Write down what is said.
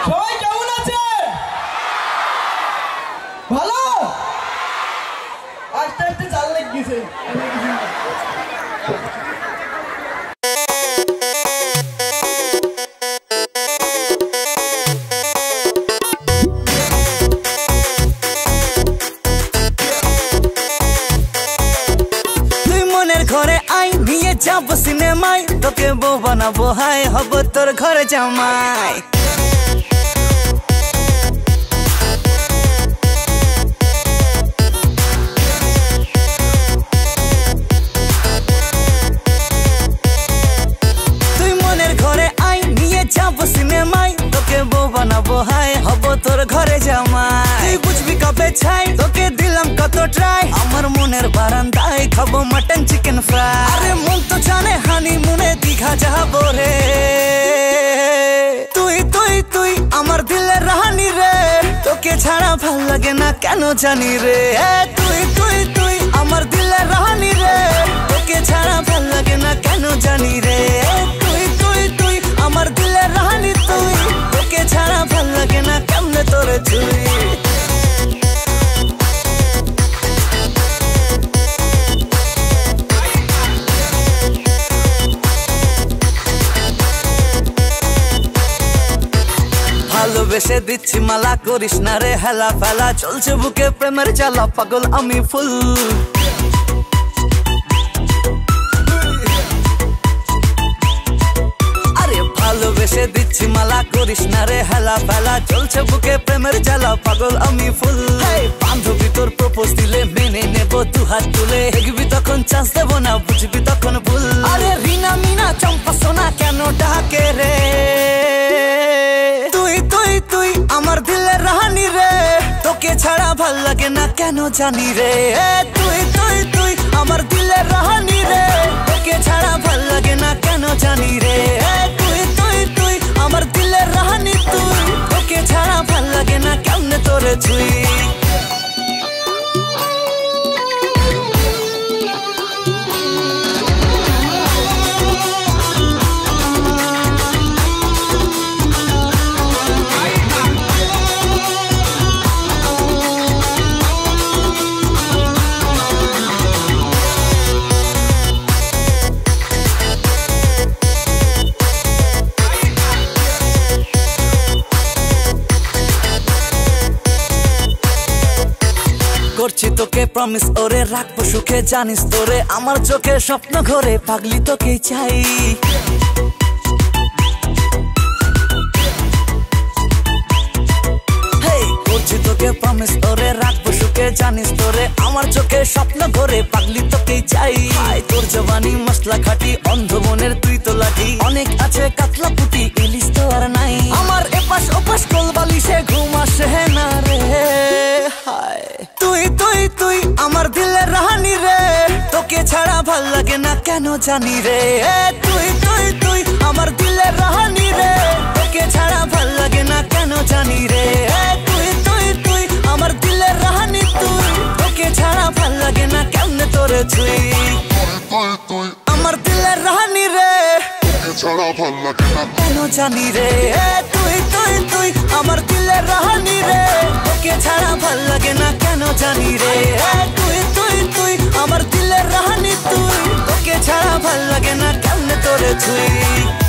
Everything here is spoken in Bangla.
সবাই কেমন আছে? ভালো? আস্তে আস্তে চাল লেগেছে। ঘরে আই নিয়ে যাব সিনেমায় তোকে বউ বানাবো হাই হব তোর ঘরে জামাই তুই মনের ঘরে আই নিয়ে যাব সিনেমায় তোকে বউ বানাবো হাই হব তোর ঘরে জামাই তুই বুঝবি কবে ছাই তোকে দিলাম কত ট্রাই আমার মনের বারান্দায় খাবো মটন চিকেন ফ্রাই আরে মন তো জানে হানিমুনে দীঘা যাবো রে তুই তুই তুই আমার দিলের রাহানি রে তোকে ছাড়া ভাল লাগে না কেন জানি রে তুই তুই তুই আমার দিলের রাহানি রে তোকে ছাড়া ভাল লাগে না কেন জানি রে তুই তুই তুই আমার দিলের রাহানি তুই তোকে ছাড়া ভাল লাগে না কেমনে তোরে তুই ভালোবেসে দিচ্ছি মালা করিস না রে হেলা ফেলা চলছে বুকে প্রেমের জ্বালা পাগল আমি ফুল আরে ভালোবেসে দিচ্ছি মালা করিস না রে হেলা ফেলা চলছে বুকে প্রেমের জ্বালা পাগল আমি ফুল বান্ধবী তোর প্রপোজ দিলে মেনে নেব দু হাত তুলে দেখবি তখন চান্স দেবো না বুঝবি তখন ভুল আরে রিনা মিনা চম্পা সোনা কেন ডাকে রে তুই আমার দিলের রাহানি রে তোকে ছাড়া ভাল লাগে না কেন জানি রে তুই তুই তুই আমার দিলের রাহানি রে তোকে ছাড়া ভাল লাগে না কেন জানি রে তুই তুই তুই আমার দিলের রাহানি তুই তোকে ছাড়া ভাল লাগে না কেমনে তোরে ছুই করছি তোকে প্রমিস ওরে রাখবো সুখে জানিস তোরে আমার চোখে স্বপ্ন ঘরে পাগলি তোকে চাই করছি তোকে প্রমিস ওরে রাখবো সুখে জানিস তোরে আমার চোখে স্বপ্ন ঘরে পাগলি তোকে চাই তোর জবানি মশলা খাটি অন্ধ মনের তুই তো লাঠি অনেক আছে কাতলা পুটি ইলিশ তো আর নাই আমার এপাশ ওপাশ কোল বালিশে ঘুম আসে না রে তুই তুই তুই আমার দিলের রাহানি রে তোকে ছাড়া ভাল লাগে না কেন জানি রে তুই তুই তুই আমার দিলের রাহানি রে তোকে ছাড়া ভাল লাগে না কেন জানি রে তুই তুই তুই আমার দিলের রাহানি তুই তোকে ছাড়া ভাল লাগে না কেমনে তোরে ছুই আমার দিলের রাহানি রে ছাড়া ভাল লাগে না কেন জানি রে তুই তুই তুই আমার দিলের রাহানি রে তোকে ছাড়া ভাল লাগে না কেন জানি রে তুই তুই তুই আমার দিলের রাহানি তুই তোকে ছাড়া ভাল লাগে না কেমনে তোরে ছুই